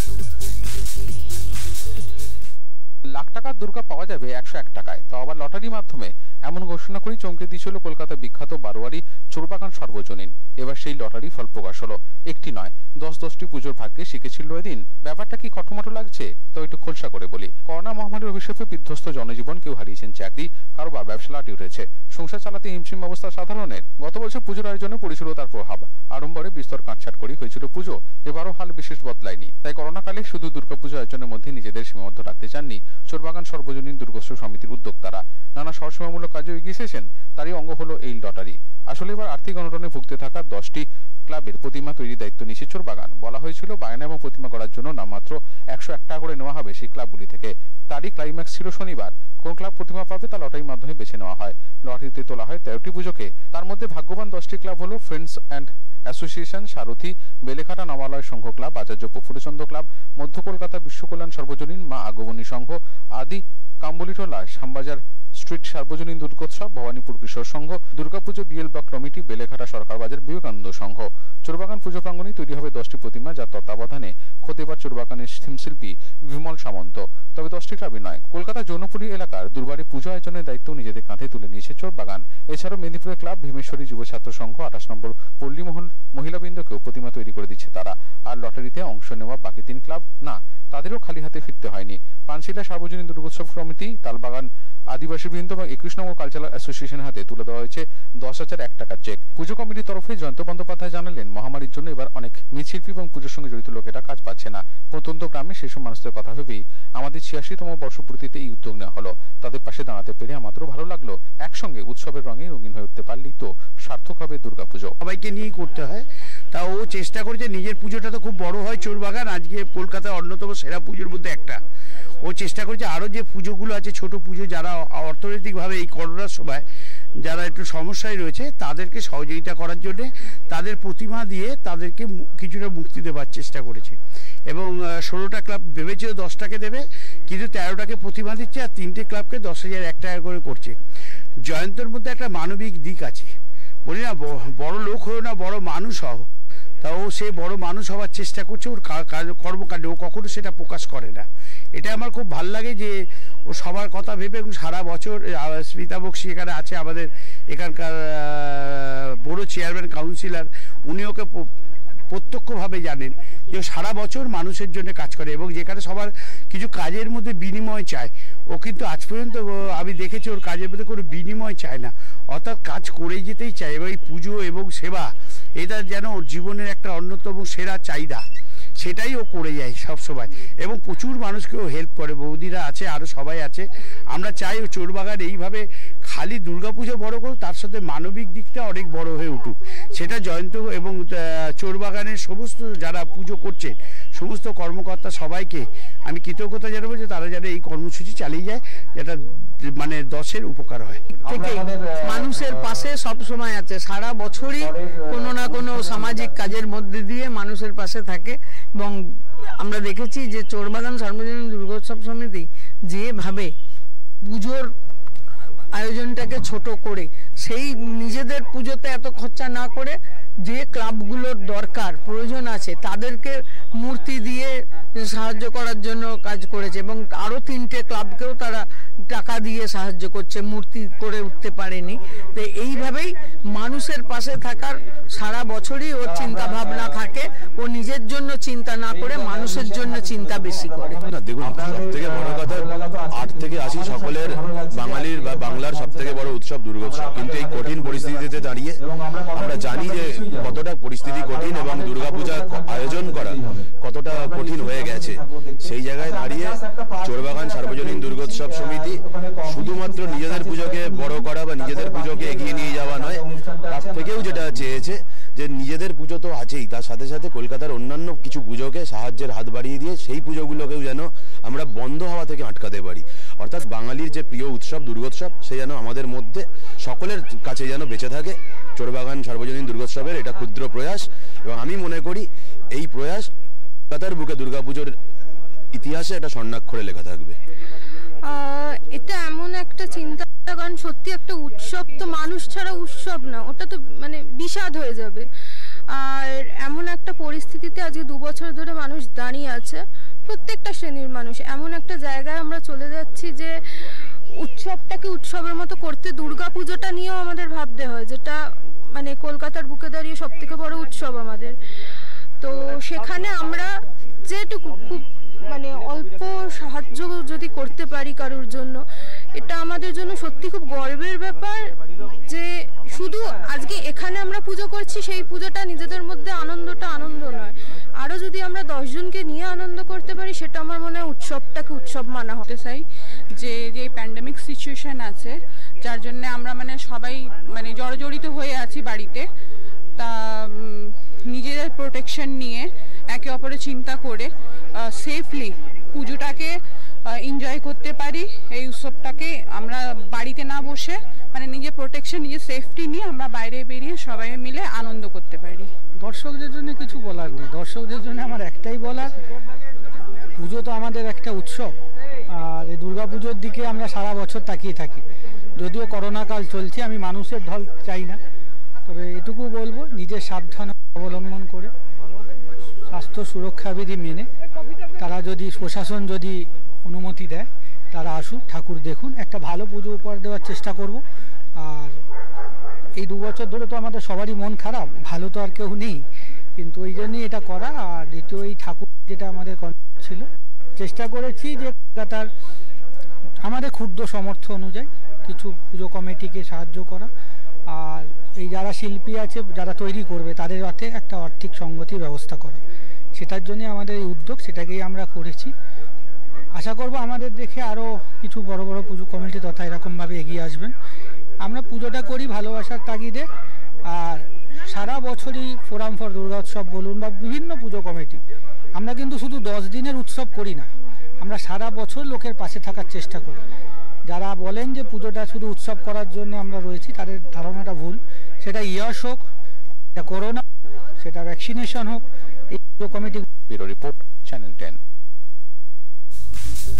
লাখ টাকার দুর্গা পাওয়া যাবে 101 টাকায়, তাও আবার লটারির মাধ্যমে। এমন ঘোষণা করেই চমকে দিয়েছিল কলকাতা বিখ্যাত বারোয়ারি চোরবাগান সর্বজনীন। এবার সেই লটারি ফল প্রকাশ হলো। একটি নয়, 10-10টি পুজোর ভাগ্যে শিখেছিল এদিন। ব্যাপারটা কি খটোমটো লাগছে? তো একটু খোলসা করে বলি। করোনা মহামারীর অভিশাপে বিধ্বস্ত জনজীবন, কেউ হারিয়েছেন চাকরি, কারো বা ব্যবসা লাটে উঠেছে। সংসার চালাতে হিমশিম অবস্থা সাধারণের। গত বছর পুজোর আয়োজনে পড়েছিল তার প্রভাব। আড়ম্বরে বিস্তর কাটছাট করেই হয়েছিল পুজো। এবারও হাল বিশেষ বদলায়নি। তাই করোনাকালে শুধু দুর্গাপুজো আয়োজনের মধ্যে নিজেদের সীমাবদ্ধ রাখতে চাননি চোরবাগান সর্বজনীন দুর্গোৎসব সমিতির উদ্যোক্তারা। নানা সরসীমামূলক কাজে এগিয়ে এসেছেন। তারই অঙ্গ হলো এই লটারি। আসলে এবার আর্থিক অনটনে ভুগতে থাকা 10টি ক্লাবের প্রতিমা তৈরির দায়িত্ব নিয়েছে চোরবাগান। বলা হয়েছিল বায়না এবং প্রতিমা করার জন্য নামমাত্র 101 টাকা করে নেওয়া হবে সেই ক্লাবগুলি থেকে। তারই ক্লাইম্যাক্স ছিল শনিবার। কোন ক্লাব প্রতিমা পাবে তা লটারির মাধ্যমে বেছে নেওয়া হয়। লটারিতে তোলা হয় 13টি পুজোকে। তার মধ্যে ভাগ্যবান 10টি ক্লাব হলো friends and association, Sarathi, Beleghata Nabalaya Sangha club, Acharya Prafullachandra club, Madhya Kolkata বিশ্বকল্যাণ সর্বজনীন, মা আগমনী সংঘ, আদি কাম্বলিটোলা Shyambazar street Sarbajanin Durgotsav, Bhawanipur Kishore Sangha, Durgapujo BL block committee, Beleghata Sarkar Bazar Vivekananda সংঘ। চোরবাগান পুজো প্রাঙ্গণে তৈরি হবে 10টি প্রতিমা, যার তত্ত্বাবধানে খোদেবার চোরবাগানের থিমশিল্পী বিমল সামন্ত। তবে 10টি ক্লাবই নয়, কলকাতা যৌনপুরী এলাকার দুর্বারে পুজো আয়োজনের দায়িত্ব নিজেদের কাঁধে তুলে নিয়েছে চোরবাগান। এছাড়াও মেদিনীপুরের ক্লাব ভীমেশ্বরী যুব ছাত্র সংঘ, 28 নম্বর পল্লীমোহন মহিলাবৃন্দকেও প্রতিমা তৈরি করে দিচ্ছে তারা। আর লটারিতে অংশ নেওয়া বাকি 3 ক্লাব না, তাদেরও খালি হাতে ফিরতে হয়নি। পানশিলা সার্বজনীন দুর্গোৎসব সমিতি, তালবাগান আদিবাসী বৃন্দ এবং 21 নম্বর কালচারাল অ্যাসোসিয়েশনের হাতে তুলে দেওয়া হয়েছে 10,001 টাকার চেক। পুজো কমিটির তরফে জয়ন্ত বন্দ্যোপাধ্যায় জানালেন, মহামারীর জন্য এবার অনেক মৃৎশিল্পী এবং পুজোর সঙ্গে জড়িত লোকেরা কাজ পাচ্ছে না। প্রত্যন্ত গ্রামে সেসব মানুষদের কথা ভেবেই আমাদের 86তম বর্ষপূর্তিতে এই উদ্যোগ নেওয়া হলো। তাদের পাশে দাঁড়াতে পেরে আমাদেরও ভালো লাগলো। একসঙ্গে উৎসবের রঙে রঙিন হয়ে উঠতে পারলেই তো সার্থক হবে দুর্গাপুজো। সবাইকে নিয়েই করতে হয়। তা ও চেষ্টা করেছে, নিজের পুজোটা তো খুব বড় হয় চোরবাগান, আজকে কলকাতার অন্যতম সেরা পুজোর মধ্যে একটা। ও চেষ্টা করেছে আরও যে পুজোগুলো আছে, ছোট পুজো, যারা অর্থনৈতিকভাবে এই করোনার সময় যারা একটু সমস্যায় রয়েছে তাদেরকে সহযোগিতা করার জন্য তাদের প্রতিমা দিয়ে তাদেরকে কিছুটা মুক্তি দেওয়ার চেষ্টা করেছে। এবং 16টা ক্লাব ভেবেছিল 10টাকে দেবে, কিন্তু 13টাকে প্রতিমা দিচ্ছে, আর 3টে ক্লাবকে 10,001 টাকা করে করছে। জয়ন্তর মধ্যে একটা মানবিক দিক আছে, বলি না বড় লোক হয়েও না বড় মানুষ হও। তাও সে বড় মানুষ হওয়ার চেষ্টা করছে ওর কর্মকাণ্ডে, ও কখনো সেটা প্রকাশ করে না। এটা আমার খুব ভাল লাগে যে ও সবার কথা ভেবে, এবং সারা বছর স্মিতা বক্সি এখানে আছে, আমাদের এখানকার বড় চেয়ারম্যান কাউন্সিলর, উনি ওকে প্রত্যক্ষভাবে জানেন যে সারা বছর মানুষের জন্য কাজ করে, এবং যেখানে সবার কিছু কাজের মধ্যে বিনিময় চায়, ও কিন্তু আজ পর্যন্ত আমি দেখেছি ওর কাজের মধ্যে কোনো বিনিময় চায় না, অর্থাৎ কাজ করে যেতেই চায়। এবং এই পুজো এবং সেবা, এটা যেন ওর জীবনের একটা অন্যতম সেরা চাহিদা, সেটাই ও করে যায় সবসময়। এবং প্রচুর মানুষকেও হেল্প করে, বৌদিরা আছে, আরও সবাই আছে। আমরা চাই ও চোরবাগান এইভাবে খালি দুর্গাপুজো বড় করুক, তার সাথে মানবিক দিকটা অনেক বড় হয়ে উঠুক। সেটা জয়ন্ত এবং চোরবাগানের সমস্ত যারা পুজো করছে, সমস্ত কর্মকর্তা সবাইকে আমি কৃতজ্ঞতা জানাবো যে তারা যেন এই কর্মসূচি চালিয়ে যায়, যেটা মানে 10-এর উপকার হয়। মানুষের পাশে সব সময় আছে, সারা বছরই কোনো না কোনো সামাজিক কাজের মধ্যে দিয়ে মানুষের পাশে থাকে। এবং আমরা দেখেছি যে চোরবাগান সর্বজনীন দুর্গোৎসব সমিতি যেভাবে পুজোর আয়োজনটাকে ছোট করে, সেই নিজেদের পুজোতে এত খরচা না করে যে ক্লাবগুলোর দরকার প্রয়োজন আছে তাদেরকে মূর্তি দিয়ে সাহায্য করার জন্য কাজ করেছে। এবং আরও 3টে ক্লাবকেও তারা টাকা দিয়ে সাহায্য করছে, মূর্তি করে উঠতে পারেনি। তো এইভাবেই মানুষের পাশে থাকার সারা বছরই ওর চিন্তা ভাবনা থাকে, ও নিজের জন্য চিন্তা না করে মানুষের জন্য চিন্তা বেশি করে। দেখুন, সবথেকে বড় কথা 8 থেকে 80 সকলের বাঙালির বা বাংলার সবথেকে বড় উৎসব দুর্গোৎসব। কিন্তু এই কঠিন পরিস্থিতিতে দাঁড়িয়ে আমরা জানি যে কতটা পরিস্থিতি কঠিন এবং দুর্গাপূজা আয়োজন করা কতটা কঠিন হয়ে গেছে। সেই জায়গায় দাঁড়িয়ে চোরবাগান সার্বজনীন দুর্গোৎসব সমিতি শুধুমাত্র নিজেদের পুজোকে বড় করা বা নিজেদের পুজোকে এগিয়ে নিয়ে যাওয়া নয়, তার থেকেও যেটা চেয়েছে যে নিজেদের পুজো তো আছেই, তার সাথে সাথে কলকাতার অন্যান্য কিছু পুজোকে সাহায্যের হাত বাড়িয়ে দিয়ে সেই পুজোগুলোকেও যেন আমরা বন্ধ হওয়া থেকে আটকাতে পারি। অর্থাৎ বাঙালির যে প্রিয় উৎসব দুর্গোৎসব, সে যেন আমাদের মধ্যে সকলের কাছে যেন বেঁচে থাকে। চোরবাগান সার্বজনীন দুর্গোৎসবের এটা ক্ষুদ্র প্রয়াস, এবং আমি মনে করি এই প্রয়াস কলকাতার বুকে দুর্গাপুজোর ইতিহাসে একটা স্বর্ণাক্ষরে লেখা থাকবে। এটা এমন একটা চিন্তা, কারণ সত্যি একটা উৎসব তো মানুষ ছাড়া উৎসব না, ওটা তো মানে বিষাদ হয়ে যাবে। আর এমন একটা পরিস্থিতিতে আজকে 2 বছর ধরে মানুষ দাঁড়িয়ে আছে, শ্রেণীর মানুষ। এমন একটা জায়গায় আমরা চলে যাচ্ছি যে উৎসবটাকে উৎসবের মতো করতে দুর্গা পুজোটা নিয়েও আমাদের ভাবতে হয়, যেটা মানে কলকাতার বুকে দাঁড়িয়ে সব থেকে বড় উৎসব আমাদের। তো সেখানে আমরা যেটুকু খুব মানে অল্প সাহায্য যদি করতে পারি কারোর জন্য, এটা আমাদের জন্য সত্যি খুব গর্বের ব্যাপার যে শুধু আজকে এখানে আমরা পুজো করছি, সেই পুজোটা নিজেদের মধ্যে আনন্দটা আনন্দ নয়, আরও যদি আমরা 10 জনকে নিয়ে আনন্দ করতে পারি, সেটা আমার মনে হয় উৎসবটাকে উৎসব মানা হতে চাই। যে প্যান্ডেমিক সিচুয়েশন আছে, যার জন্য আমরা মানে সবাই মানে জড়জড়িত হয়ে আছি বাড়িতে, তা নিজেদের প্রোটেকশন নিয়ে একে অপরের চিন্তা করে সেফলি পুজোটাকে এনজয় করতে পারি। এই উৎসবটাকে আমরা বাড়িতে না বসে মানে নিজের প্রোটেকশন, নিজের সেফটি নিয়ে আমরা বাইরে বেরিয়ে সবাই মিলে আনন্দ করতে পারি। দর্শকদের জন্য কিছু বলার নেই, দর্শকদের জন্য আমার একটাই বলার, পুজো তো আমাদের একটা উৎসব, আর এই দুর্গা পুজোর দিকে আমরা সারা বছর তাকিয়ে থাকি। যদিও করোনা কাল চলছে, আমি মানুষের ঢল চাই না, তবে এটুকু বলবো নিজের সাবধান অবলম্বন করে স্বাস্থ্য সুরক্ষাবিধি মেনে তারা যদি প্রশাসন যদি অনুমতি দেয় তারা আসুক, ঠাকুর দেখুন, একটা ভালো পুজো উপহার দেওয়ার চেষ্টা করব। আর এই 2 বছর ধরে তো আমাদের সবারই মন খারাপ, ভালো তো আর কেউ নেই, কিন্তু ওই জন্যই এটা করা। আর দ্বিতীয় এই ঠাকুর যেটা আমাদের কনসেপ্ট ছিল, চেষ্টা করেছি যে কলকাতার আমাদের ক্ষুদ্র সামর্থ্য অনুযায়ী কিছু পুজো কমিটিকে সাহায্য করা, আর এই যারা শিল্পী আছে যারা তৈরি করবে তাদের হাতে একটা আর্থিক সঙ্গতির ব্যবস্থা করা, সেটার জন্য আমাদের এই উদ্যোগ, সেটাকেই আমরা করেছি। আশা করব আমাদের দেখে আরও কিছু বড় বড় পুজো কমিটি তথা এরকমভাবে এগিয়ে আসবেন। আমরা পুজোটা করি ভালোবাসার তাগিদে, আর সারা বছরই ফোরাম ফর দুর্গা উৎসব বলুন বা বিভিন্ন পুজো কমিটি, আমরা কিন্তু শুধু 10 দিনের উৎসব করি না, আমরা সারা বছর লোকের পাশে থাকার চেষ্টা করি। যারা বলেন যে পুজোটা শুধু উৎসব করার জন্য আমরা রয়েছি, তাদের ধারণাটা ভুল। সেটা ইয়াস হোক, সেটা করোনা, সেটা ভ্যাকসিনেশন হোক, এই পুজো কমিটি। Bureau report, channel 10।